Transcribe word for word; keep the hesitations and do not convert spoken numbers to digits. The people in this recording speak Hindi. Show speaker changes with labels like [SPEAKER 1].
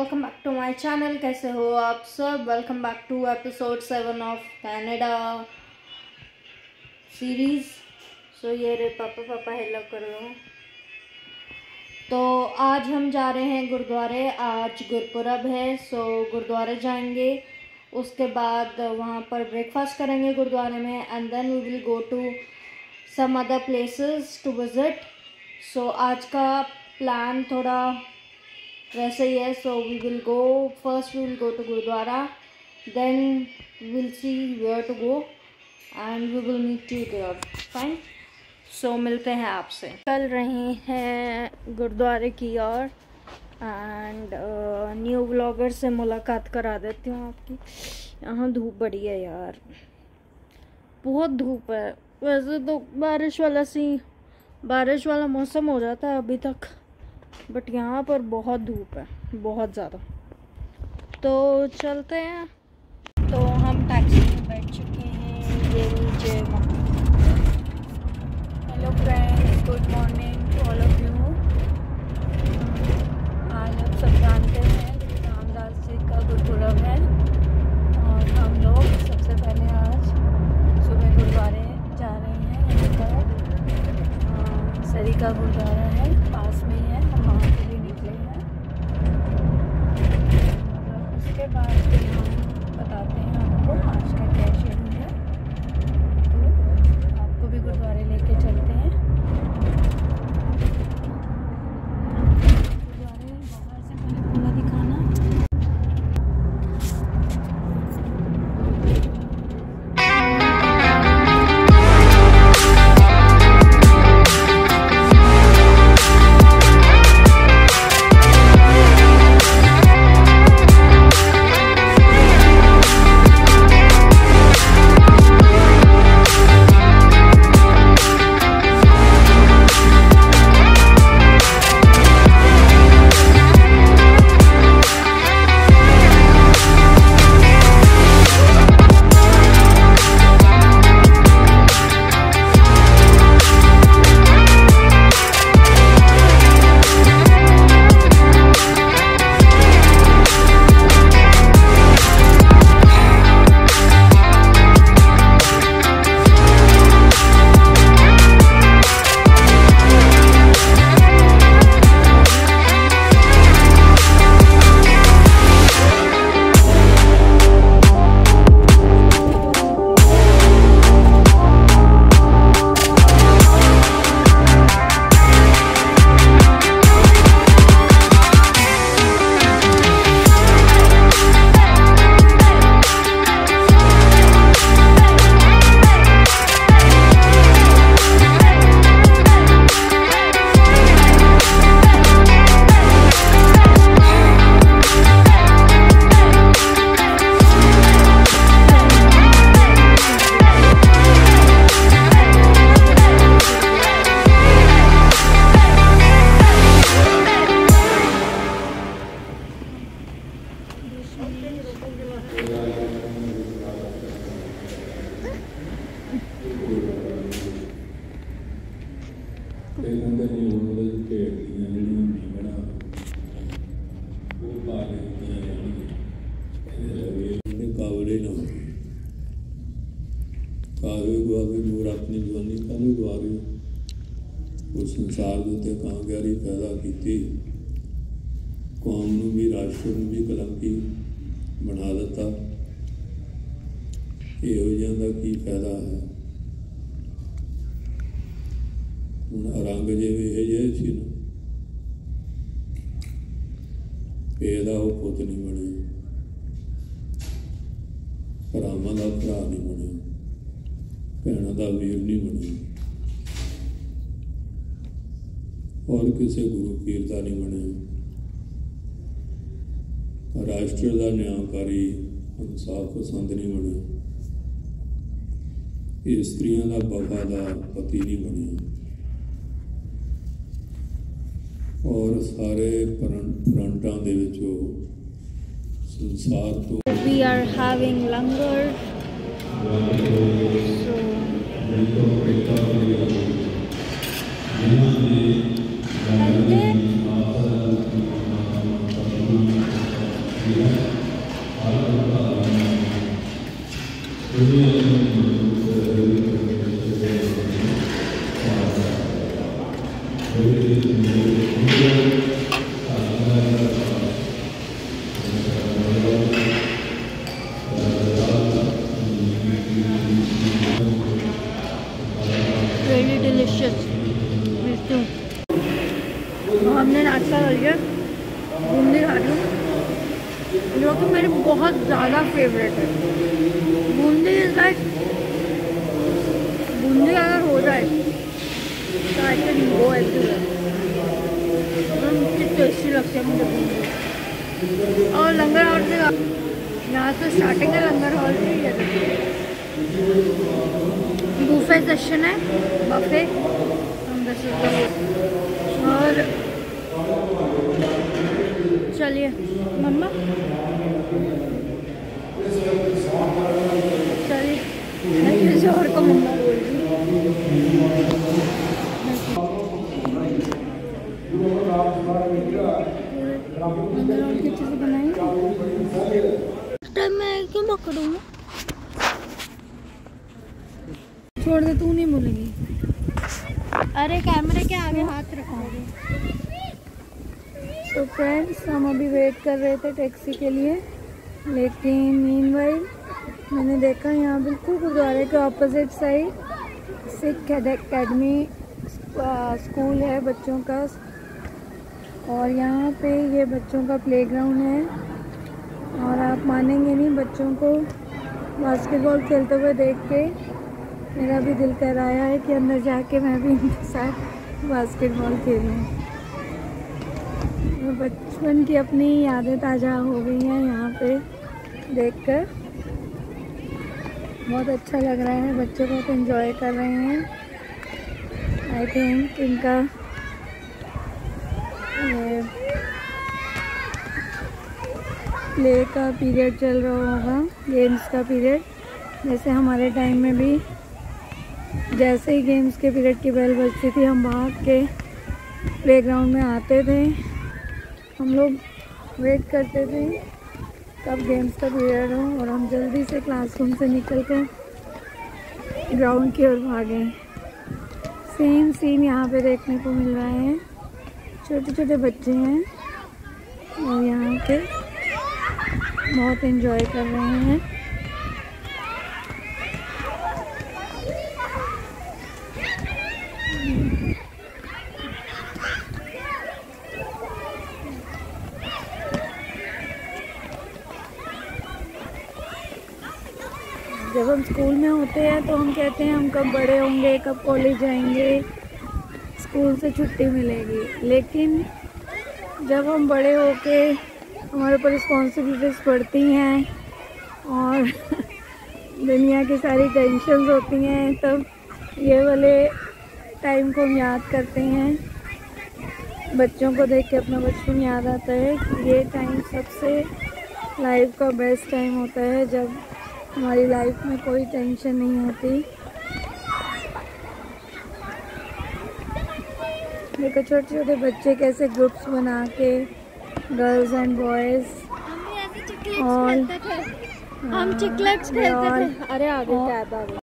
[SPEAKER 1] Welcome back to my channel. कैसे हो आप सब? Welcome back to episode seven of Canada series. So ये रे पापा पापा हेलो करो। तो आज हम जा रहे हैं गुरुद्वारे। आज गुरपुरब है, सो गुरुद्वारे जाएंगे। उसके बाद वहाँ पर ब्रेकफास्ट करेंगे गुरुद्वारे में, and then we will go to some other places to visit. So आज का प्लान थोड़ा वैसे ही है। So we will go first we will go to gurdwara, then we will see where to go and we will meet you there. Fine. So मिलते हैं आपसे। चल रहे हैं गुरुद्वारे की ओर एंड न्यू व्लॉगर से मुलाकात करा देती हूँ आपकी। यहाँ धूप बड़ी है यार, बहुत धूप है। वैसे तो बारिश वाला सी बारिश वाला मौसम हो जाता है अभी तक, बट यहाँ पर बहुत धूप है, बहुत ज़्यादा। तो चलते हैं। तो हम टैक्सी में बैठ चुके हैं, ये नीचे। Hello friends, good morning to all of you. आज आप सब जानते हैं कि रामदास जी का गुरुपुरब है और हम लोग सबसे पहले आज सुबह गुरुद्वारे जा रहे हैं। यहाँ पर सरी का गुरुद्वारा है, पास में ही है, हम वहाँ के लिए निकले हैं। और उसके बाद फिर हम बताते हैं आपको आज का क्या शेड्यूल है। तो आपको भी गुरुद्वारे लेके चलते हैं। गुरुद्वारे बाहर से पहले पूरा दिखाना।
[SPEAKER 2] कावे गुआवे मोर अपनी जवानी कानू गुआवे। उस संसार के उत्ते कांग्यारी पैदा की, कौम नूं भी राष्ट्र नूं भी कलंकी बना दिता। इहो जिहियां दा की फायदा है? हुण रंग जिवें इहो जिहे सी ना, ਇਹਦਾ ਉਹ ਪੁੱਤ नहीं ਬਣਿਆ, ਭਰਾਵਾਂ ਦਾ ਭਰਾ नहीं ਬਣਿਆ, ਭੈਣਾਂ ਦਾ ਵੀਰ नहीं ਬਣਿਆ, और किसी गुरु पीर का नहीं बनया। राष्ट्र का न्यायकारी इंसाफ पसंद नहीं बनया, स्त्रियों का वफादार पति नहीं बनया, और सारे फ्रंटां दे विचों संसार तो
[SPEAKER 1] We are having langar. So very delicious. मिलती हूँ। हमने नाश्ता कर लिया, बूंदी खा रही हूँ जो कि मेरी बहुत ज़्यादा फेवरेट है। बूंदी इज लाइक बूंदी अगर हो जाए तो आई कैन गो एवरीवेयर। कितनी टेस्टी लगती है मुझे बूंदी। और लंगर हॉल से यहाँ से स्टार्टिंग है, लंगर हॉल से ही है। बूफे सेशन है, बफे और चलिए मम्मा चलिए मैं किसी और को मम्मा बोल रही की चीज़ें बनाई। मैं क्यों पकड़ूँ? छोड़ दे, तू नहीं बोलेगी। अरे कैमरे के आगे हाथ रखोगे। तो फ्रेंड्स हम अभी वेट कर रहे थे टैक्सी के लिए, लेकिन मीनवाइल मैंने देखा यहाँ बिल्कुल गुरुद्वारे के opposite side Sikh academy school है बच्चों का, और यहाँ पे ये बच्चों का प्लेग्राउंड है। और आप मानेंगे नहीं, बच्चों को बास्केटबॉल खेलते हुए देख के मेरा भी दिल कर आया है कि अंदर जाके मैं भी इनके साथ बास्केटबॉल खेलूं। बचपन की अपनी यादें ताज़ा हो गई हैं यहाँ पे देखकर। बहुत अच्छा लग रहा है, बच्चे बहुत एंजॉय कर रहे हैं। आई थिंक इनका ये प्ले का पीरियड चल रहा होगा, गेम्स का पीरियड। जैसे हमारे टाइम में भी जैसे ही गेम्स के पीरियड की बेल बजती थी हम भाग के प्लेग्राउंड में आते थे। हम लोग वेट करते थे कब गेम्स का पीरियड हो और हम जल्दी से क्लासरूम से निकल कर ग्राउंड की ओर भागें। सेम सीन यहाँ पे देखने को मिल रहा है। छोटे छोटे बच्चे हैं और यहाँ पे बहुत एंजॉय कर रहे हैं। जब हम स्कूल में होते हैं तो हम कहते हैं हम कब बड़े होंगे, कब कॉलेज जाएंगे, स्कूल से छुट्टी मिलेगी। लेकिन जब हम बड़े होके हमारे ऊपर रिस्पॉन्सिबिलिटीज़ पड़ती हैं और दुनिया की सारी टेंशन्स होती हैं, तब ये वाले टाइम को हम याद करते हैं। बच्चों को देख के अपना बचपन याद आता है कि ये टाइम सबसे लाइफ का बेस्ट टाइम होता है, जब हमारी लाइफ में कोई टेंशन नहीं होती। देखो छोटे छोटे बच्चे कैसे ग्रुप्स बना के, गर्ल्स एंड बॉयज़, और
[SPEAKER 3] हम चिकलेट्स खेलते थे। अरे आगे कैब आ गई।